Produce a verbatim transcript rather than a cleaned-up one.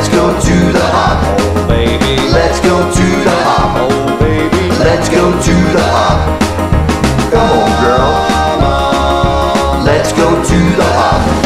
Let's go to the hop. Oh baby, Let's go to the hop. oh baby, Let's go to the hop. Come on, girl. come on. Let's go to the hop.